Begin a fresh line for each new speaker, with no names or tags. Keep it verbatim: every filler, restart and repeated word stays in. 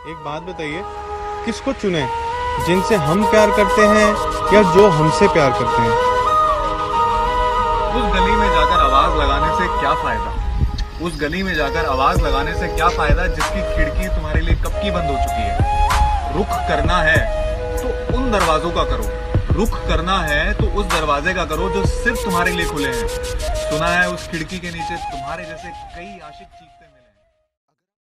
एक बात बताइए, किसको चुने, जिनसे हम प्यार करते हैं या जो हमसे प्यार करते हैं?
उस गली में जाकर आवाज लगाने से क्या फायदा उस गली में जाकर आवाज लगाने से क्या फायदा जिसकी खिड़की तुम्हारे लिए कब की बंद हो चुकी है। रुख करना है तो उन दरवाजों का करो, रुख करना है तो उस दरवाजे का करो जो सिर्फ तुम्हारे लिए खुले हैं। सुना है उस खिड़की के नीचे तुम्हारे जैसे कई आशिक चीखते